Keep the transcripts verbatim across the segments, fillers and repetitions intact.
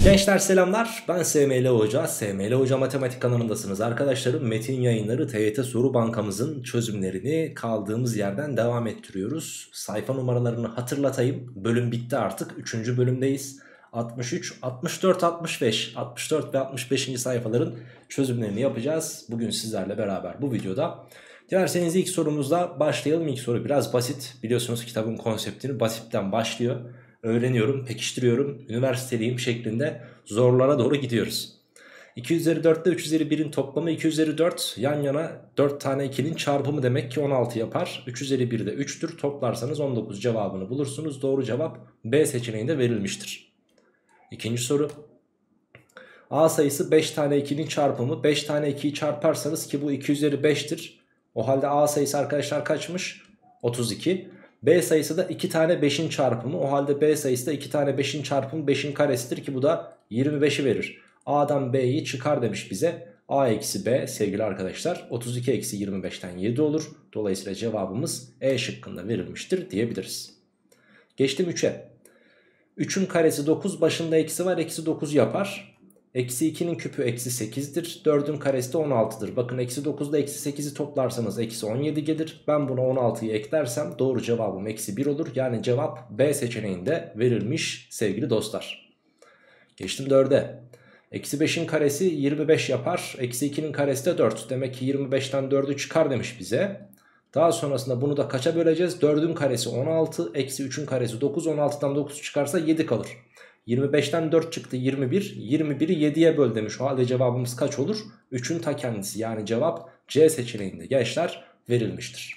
Gençler selamlar, ben S M L Hoca. S M L Hoca Matematik kanalındasınız arkadaşlarım. Metin Yayınları T Y T Soru Bankamızın çözümlerini kaldığımız yerden devam ettiriyoruz. Sayfa numaralarını hatırlatayım. Bölüm bitti artık. üçüncü bölümdeyiz. altmış üç, altmış dört, altmış beş, altmış dört ve altmış beşinci sayfaların çözümlerini yapacağız. Bugün sizlerle beraber bu videoda. Dilerseniz ilk sorumuzla başlayalım. İlk soru biraz basit. Biliyorsunuz kitabın konseptini basitten başlıyor. Öğreniyorum, pekiştiriyorum, üniversiteliyim şeklinde zorlara doğru gidiyoruz. iki üzeri dört ile üç üzeri birin toplamı iki üzeri dört, yan yana dört tane ikinin çarpımı demek ki on altı yapar. üç üzeri bir de üçtür, toplarsanız on dokuz cevabını bulursunuz. Doğru cevap B seçeneğinde verilmiştir. İkinci soru. A sayısı beş tane ikinin çarpımı. beş tane ikiyi çarparsanız ki bu iki üzeri beştir. O halde A sayısı arkadaşlar kaçmış? otuz iki. B sayısı da iki tane beşin çarpımı. O halde B sayısı da iki tane beşin çarpımı beşin karesidir ki bu da yirmi beşi verir. A'dan B'yi çıkar demiş bize. A eksi B sevgili arkadaşlar otuz iki eksi yirmi beşten yedi olur. Dolayısıyla cevabımız E şıkkında verilmiştir diyebiliriz. Geçtim üçe. üçün karesi dokuz, başında eksi var, eksi dokuz yapar. Eksi ikinin küpü eksi sekizdir. dördün karesi de on altıdır. Bakın eksi dokuzda eksi sekizi toplarsanız eksi on yedi gelir. Ben buna on altıyı eklersem doğru cevabım eksi bir olur. Yani cevap B seçeneğinde verilmiş sevgili dostlar. Geçtim dörde. Eksi beşin karesi yirmi beş yapar. Eksi ikinin karesi de dört. Demek ki yirmi beşten dördü çıkar demiş bize. Daha sonrasında bunu da kaça böleceğiz? dördün karesi on altı. Eksi üçün karesi dokuz. on altıdan dokuz çıkarsa yedi kalır. yirmi beşten dört çıktı yirmi bir. yirmi biri yediye böl demiş. O halde cevabımız kaç olur? üçün ta kendisi. Yani cevap C seçeneğinde gençler verilmiştir.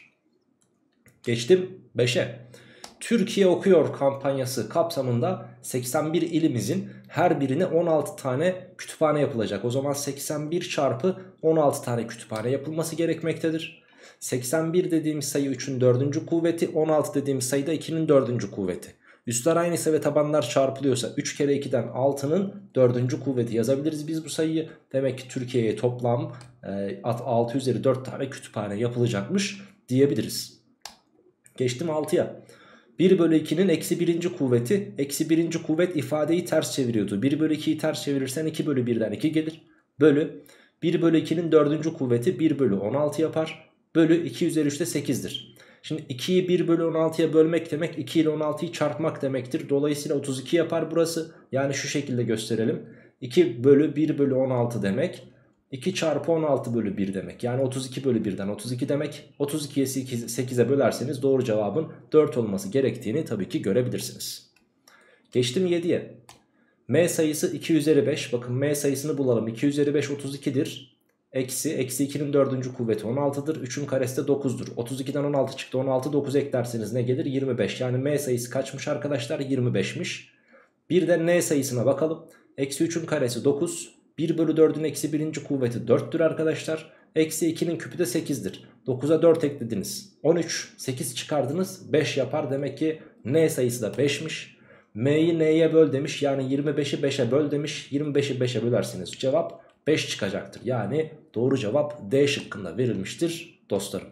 Geçtim beşe. Türkiye okuyor kampanyası kapsamında seksen bir ilimizin her birine on altı tane kütüphane yapılacak. O zaman seksen bir çarpı on altı tane kütüphane yapılması gerekmektedir. seksen bir dediğimiz sayı üçün dördüncü kuvveti, on altı dediğimiz sayı da ikinin dördüncü kuvveti. Üstler aynıysa ve tabanlar çarpılıyorsa üç kere ikiden altının dördüncü kuvveti yazabiliriz biz bu sayıyı. Demek ki Türkiye'ye toplam e, altı üzeri dört tane kütüphane yapılacakmış diyebiliriz. Geçtim altıya. bir bölü ikinin eksi birinci kuvveti. Eksi birinci kuvvet ifadeyi ters çeviriyordu. bir bölü ikiyi ters çevirirsen iki bölü birden iki gelir. Bölü bir bölü ikinin dördüncü kuvveti bir bölü on altı yapar. Bölü iki üzeri üçte sekizdir. Şimdi ikiyi bir bölü on altıya bölmek demek iki ile on altıyı çarpmak demektir. Dolayısıyla otuz iki yapar burası. Yani şu şekilde gösterelim. iki bölü bir bölü on altı demek. iki çarpı on altı bölü bir demek. Yani otuz iki bölü birden otuz iki demek. otuz ikiyi sekize bölerseniz doğru cevabın dört olması gerektiğini tabii ki görebilirsiniz. Geçtim yediye. M sayısı iki üzeri beş. Bakın M sayısını bulalım. iki üzeri beş otuz ikidir. Eksi, eksi ikinin dördüncü kuvveti on altıdır. üçün karesi de dokuzdur. otuz ikiden on altı çıktı. on altı dokuz eklerseniz ne gelir? yirmi beş. Yani M sayısı kaçmış arkadaşlar? yirmi beşmiş. Bir de N sayısına bakalım. Eksi üçün karesi dokuz. bir bölü dördün eksi birinci kuvveti dörttür arkadaşlar. Eksi ikinin küpü de sekizdir. dokuza dört eklediniz. on üç. sekiz çıkardınız. beş yapar. Demek ki N sayısı da beşmiş. M'yi N'ye böl demiş. Yani yirmi beşi beşe böl demiş. yirmi beşi beşe bölerseniz cevap beş çıkacaktır. Yani doğru cevap D şıkkında verilmiştir dostlarım.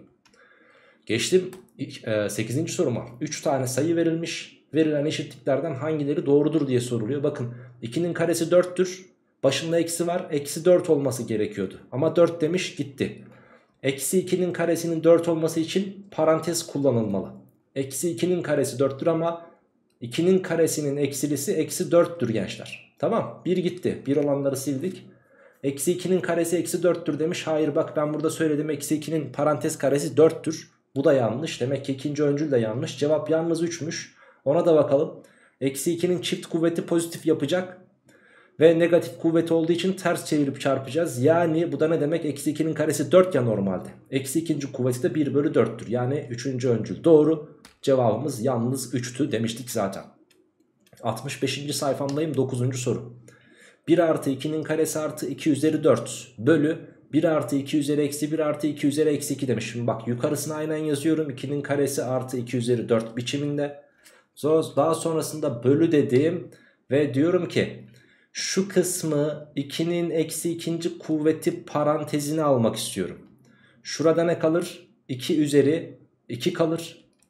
Geçtim sekizinci soruma. üç tane sayı verilmiş. Verilen eşitliklerden hangileri doğrudur diye soruluyor. Bakın ikinin karesi dörttür. Başında eksi var. Eksi dört olması gerekiyordu. Ama dört demiş gitti. Eksi ikinin karesinin dört olması için parantez kullanılmalı. Eksi ikinin karesi dörttür ama ikinin karesinin eksilisi eksi dörttür gençler. Tamam, bir gitti. bir olanları sildik. Eksi ikinin karesi eksi dörttür demiş. Hayır bak ben burada söyledim. Eksi ikinin parantez karesi dörttür. Bu da yanlış. Demek ki ikinci öncül de yanlış. Cevap yalnız üçmüş. Ona da bakalım. Eksi ikinin çift kuvveti pozitif yapacak. Ve negatif kuvveti olduğu için ters çevirip çarpacağız. Yani bu da ne demek? Eksi ikinin karesi dört ya normalde. Eksi ikinci kuvveti de bir bölü dörttür. Yani üçüncü öncül doğru. Cevabımız yalnız üçtü demiştik zaten. altmış beşinci sayfamdayım. dokuzuncu soru. bir artı ikinin karesi artı iki üzeri dört bölü bir artı iki üzeri eksi bir artı iki üzeri eksi iki demiş. Şimdi bak yukarısını aynen yazıyorum. ikinin karesi artı iki üzeri dört biçiminde. Daha sonrasında bölü dedim ve diyorum ki şu kısmı ikinin eksi ikinci kuvveti parantezine almak istiyorum. Şurada ne kalır? iki üzeri iki kalır.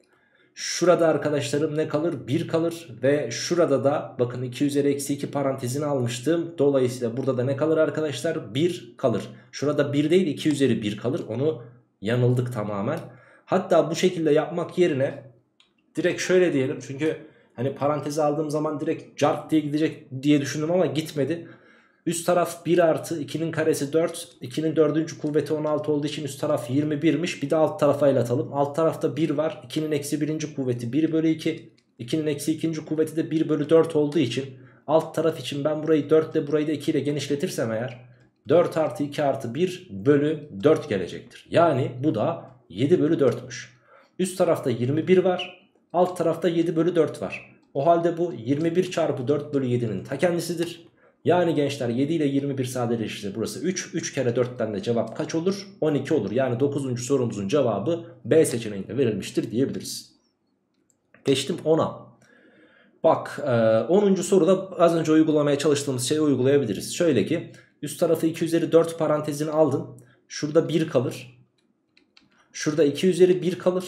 Şurada arkadaşlarım ne kalır? bir kalır ve şurada da bakın iki üzeri eksi iki parantezini almıştım. Dolayısıyla burada da ne kalır arkadaşlar? bir kalır. Şurada bir değil iki üzeri bir kalır. Onu yanıldık tamamen. Hatta bu şekilde yapmak yerine direkt şöyle diyelim. Çünkü hani parantezi aldığım zaman direkt cart diye gidecek diye düşündüm ama gitmedi. Üst taraf bir artı ikinin karesi dört. ikinin dördüncü kuvveti on altı olduğu için üst taraf yirmi birmiş. Bir de alt tarafa el atalım. Alt tarafta bir var. ikinin eksi birinci kuvveti bir bölü iki. ikinin eksi ikinci kuvveti de bir bölü dört olduğu için alt taraf için ben burayı dört ile burayı da iki ile genişletirsem eğer dört artı iki artı bir bölü dört gelecektir. Yani bu da yedi bölü dörtmüş. Üst tarafta yirmi bir var. Alt tarafta yedi bölü dört var. O halde bu yirmi bir çarpı dört bölü yedinin ta kendisidir. Yani gençler yedi ile yirmi bir sadeleşirse burası üç. üç kere dörtten de cevap kaç olur? on iki olur. Yani dokuzuncu sorumuzun cevabı B seçeneğinde verilmiştir diyebiliriz. Geçtim ona. Bak onuncu soruda az önce uygulamaya çalıştığımız şeyi uygulayabiliriz. Şöyle ki üst tarafı iki üzeri dört parantezini aldın. Şurada bir kalır. Şurada iki üzeri bir kalır.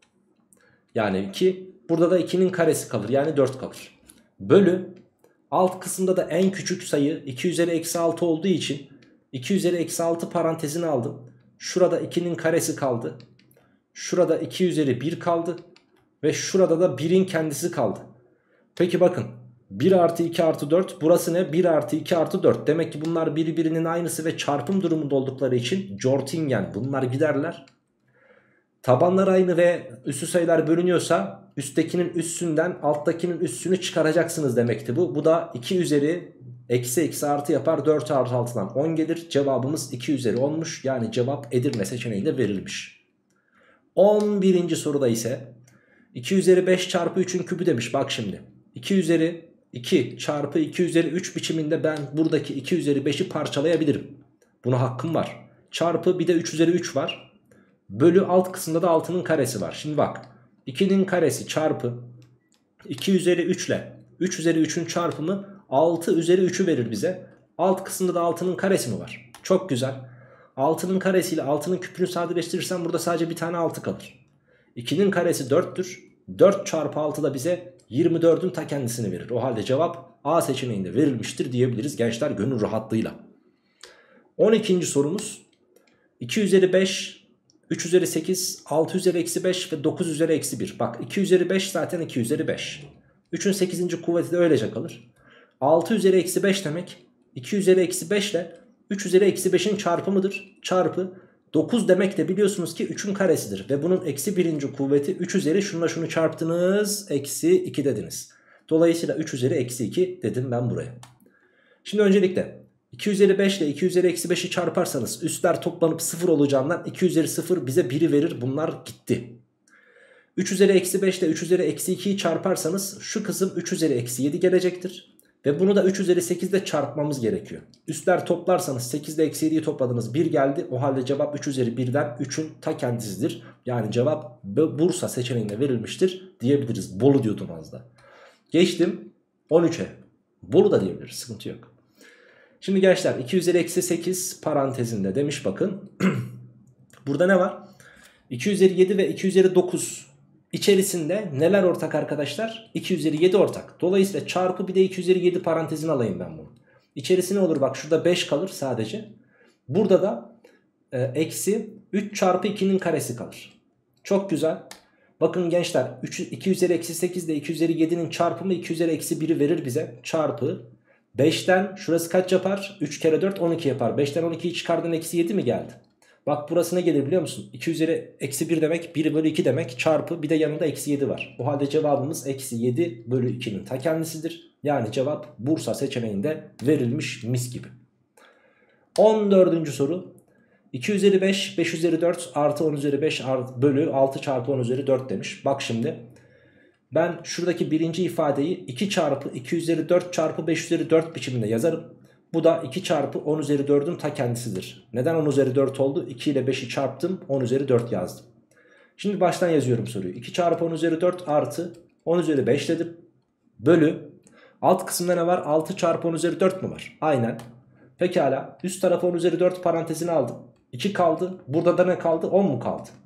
Yani iki. Burada da ikinin karesi kalır. Yani dört kalır. Bölü. Alt kısımda da en küçük sayı iki üzeri eksi altı olduğu için iki üzeri eksi altı parantezini aldım. Şurada ikinin karesi kaldı. Şurada iki üzeri bir kaldı. Ve şurada da birin kendisi kaldı. Peki bakın bir artı iki artı dört burası ne? bir artı iki artı dört. Demek ki bunlar birbirinin aynısı ve çarpım durumunda oldukları için Jortingen bunlar giderler. Tabanlar aynı ve üssü sayılar bölünüyorsa üsttekinin üssünden alttakinin üssünü çıkaracaksınız demekti bu. Bu da iki üzeri eksi eksi artı yapar, dört artı altıdan on gelir. Cevabımız iki üzeri onmuş. Yani cevap Edirne seçeneğinde verilmiş. on birinci soruda ise iki üzeri beş çarpı üçün küpü demiş. Bak şimdi iki üzeri iki çarpı iki üzeri üç biçiminde ben buradaki iki üzeri beşi parçalayabilirim. Buna hakkım var. Çarpı bir de üç üzeri üç var. Bölü alt kısımda da altının karesi var. Şimdi bak ikinin karesi çarpı iki üzeri üç ile üç üzeri üçün çarpımı altı üzeri üçü verir bize. Alt kısımda da altının karesi mi var? Çok güzel. altının karesiyle altının küpünü sadeleştirirsem burada sadece bir tane altı kalır. ikinin karesi dörttür. dört çarpı altı da bize yirmi dördün ta kendisini verir. O halde cevap A seçeneğinde verilmiştir diyebiliriz gençler gönül rahatlığıyla. on ikinci sorumuz iki üzeri beş, üç üzeri sekiz, altı üzeri eksi beş ve dokuz üzeri eksi bir. Bak iki üzeri beş zaten iki üzeri beş. üçün sekizinci kuvveti de öylece kalır. altı üzeri eksi beş demek iki üzeri eksi beş ile üç üzeri eksi beşin çarpımıdır. Çarpı dokuz demek de biliyorsunuz ki üçün karesidir. Ve bunun eksi birinci kuvveti üç üzeri şununla şunu çarptınız. Eksi iki dediniz. Dolayısıyla üç üzeri eksi iki dedim ben buraya. Şimdi öncelikle iki üzeri beş ile iki üzeri eksi beşi çarparsanız üstler toplanıp sıfır olacağından iki üzeri sıfır bize biri verir. Bunlar gitti. üç üzeri eksi beş ile üç üzeri eksi ikiyi çarparsanız şu kısım üç üzeri eksi yedi gelecektir. Ve bunu da üç üzeri sekiz ile çarpmamız gerekiyor. Üstler toplarsanız sekiz ile eksi yediyi topladınız bir geldi. O halde cevap üç üzeri birden üçün ta kendisidir. Yani cevap Bursa seçeneğine verilmiştir diyebiliriz. Bolu diyordum az da. Geçtim on üçe. Bolu da diyebiliriz, sıkıntı yok. Şimdi gençler iki üzeri eksi sekiz parantezinde demiş bakın. Burada ne var? iki üzeri yedi ve iki üzeri dokuz içerisinde neler ortak arkadaşlar? iki üzeri yedi ortak. Dolayısıyla çarpı bir de iki üzeri yedi parantezini alayım ben bunu. İçerisi ne olur? Bak şurada beş kalır sadece. Burada da e, eksi üç çarpı ikinin karesi kalır. Çok güzel. Bakın gençler iki üzeri eksi sekiz ile iki üzeri yedinin çarpımı iki üzeri eksi biri verir bize. Çarpı beşten şurası kaç yapar? üç kere dört on iki yapar. beşten on ikiyi çıkardın eksi yedi mi geldi? Bak burası ne gelir biliyor musun? iki üzeri eksi bir demek bir bölü iki demek çarpı bir de yanında eksi yedi var. O halde cevabımız eksi yedi bölü ikinin ta kendisidir. Yani cevap Bursa seçeneğinde verilmiş mis gibi. on dördüncü soru. iki üzeri beş, beş üzeri dört artı on üzeri beş artı bölü altı çarpı on üzeri dört demiş. Bak şimdi ben şuradaki birinci ifadeyi iki çarpı iki üzeri dört çarpı beş üzeri dört biçiminde yazarım. Bu da iki çarpı on üzeri dördün ta kendisidir. Neden on üzeri dört oldu? iki ile beşi çarptım, on üzeri dört yazdım. Şimdi baştan yazıyorum soruyu. iki çarpı on üzeri dört artı on üzeri beş dedim. Bölü. Alt kısımda ne var? altı çarpı on üzeri dört mü var? Aynen. Pekala. Üst tarafı on üzeri dört parantezini aldım. iki kaldı. Burada da ne kaldı? on mu kaldı?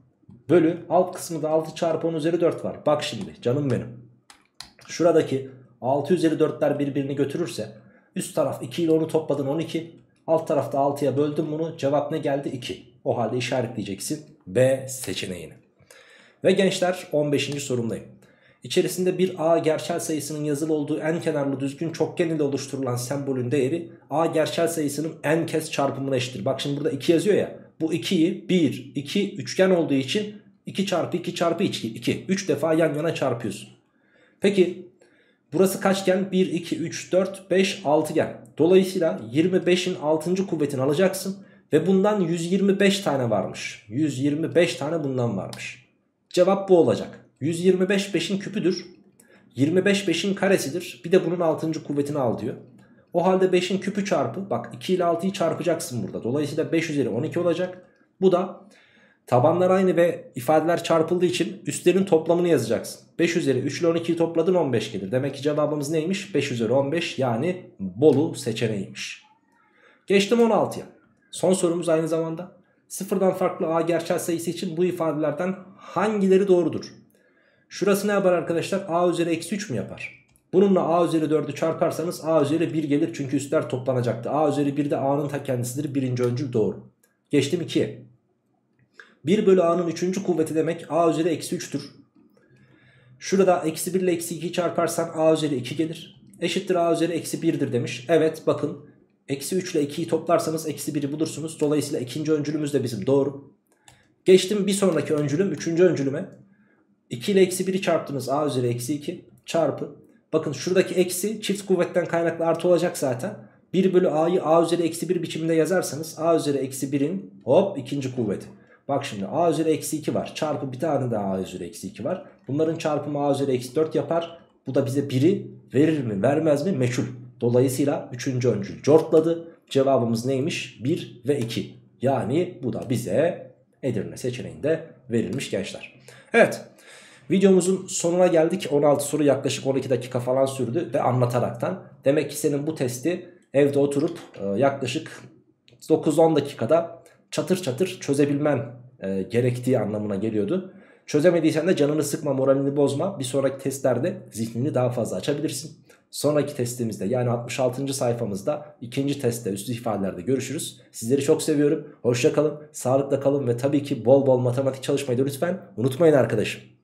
Bölü alt kısmında altı çarpı on üzeri dört var. Bak şimdi canım benim. Şuradaki altı üzeri dörtler birbirini götürürse üst taraf iki ile onu topladın on iki. Alt tarafta altıya böldüm bunu. Cevap ne geldi? iki. O halde işaretleyeceksin B seçeneğini. Ve gençler on beşinci sorumdayım. İçerisinde bir A gerçel sayısının yazılı olduğu en kenarlı düzgün çokgen ile oluşturulan sembolün değeri A gerçel sayısının en kez çarpımına eşittir. Bak şimdi burada iki yazıyor ya. Bu ikiyi bir, iki üçgen olduğu için iki çarpı iki çarpı iki. üç defa yan yana çarpıyorsun. Peki burası kaçgen? bir, iki, üç, dört, beş, altıgen. Dolayısıyla yirmi beşin altıncı kuvvetini alacaksın. Ve bundan yüz yirmi beş tane varmış. yüz yirmi beş tane bundan varmış. Cevap bu olacak. yüz yirmi beş beşin küpüdür. yirmi beş beşin karesidir. Bir de bunun altıncı kuvvetini al diyor. O halde beşin küpü çarpı. Bak iki ile altıyı çarpacaksın burada. Dolayısıyla beş üzeri on iki olacak. Bu da tabanlar aynı ve ifadeler çarpıldığı için üstlerin toplamını yazacaksın. beş üzeri üç ile on ikiyi topladın on beş gelir. Demek ki cevabımız neymiş? beş üzeri on beş, yani Bolu seçeneğiymiş. Geçtim on altıya. Son sorumuz aynı zamanda. Sıfırdan farklı A gerçel sayısı için bu ifadelerden hangileri doğrudur? Şurası ne yapar arkadaşlar? A üzeri eksi üç mü yapar? Bununla A üzeri dördü çarparsanız A üzeri bir gelir çünkü üstler toplanacaktı. A üzeri bir de A'nın ta kendisidir. Birinci öncül doğru. Geçtim ikiye. bir bölü A'nın üçüncü kuvveti demek A üzeri eksi üçtür. Şurada eksi bir ile eksi ikiyi çarparsan A üzeri iki gelir. Eşittir A üzeri eksi birdir demiş. Evet bakın. Eksi üç ile ikiyi toplarsanız eksi biri bulursunuz. Dolayısıyla ikinci öncülümüz de bizim doğru. Geçtim bir sonraki öncülüm, üçüncü öncülüme. iki ile eksi biri çarptınız, A üzeri eksi iki çarpı. Bakın şuradaki eksi çift kuvvetten kaynaklı artı olacak zaten. bir bölü A'yı A üzeri eksi bir biçiminde yazarsanız A üzeri eksi birin hop ikinci kuvveti. Bak şimdi A üzeri eksi iki var. Çarpı bir tane daha A üzeri eksi iki var. Bunların çarpımı A üzeri eksi dört yapar. Bu da bize biri verir mi vermez mi meçhul. Dolayısıyla üçüncü öncül cortladı. Cevabımız neymiş? bir ve iki. Yani bu da bize Edirne seçeneğinde verilmiş gençler. Evet, videomuzun sonuna geldik. on altı soru yaklaşık on iki dakika falan sürdü ve anlataraktan. Demek ki senin bu testi evde oturup yaklaşık dokuz on dakikada çatır çatır çözebilmen gerektiği anlamına geliyordu. Çözemediysen de canını sıkma, moralini bozma. Bir sonraki testlerde zihnini daha fazla açabilirsin. Sonraki testimizde, yani altmış altıncı sayfamızda ikinci testte, üstü ifadelerde görüşürüz. Sizleri çok seviyorum. Hoşça kalın, sağlıkla kalın ve tabii ki bol bol matematik çalışmayı da lütfen unutmayın arkadaşım.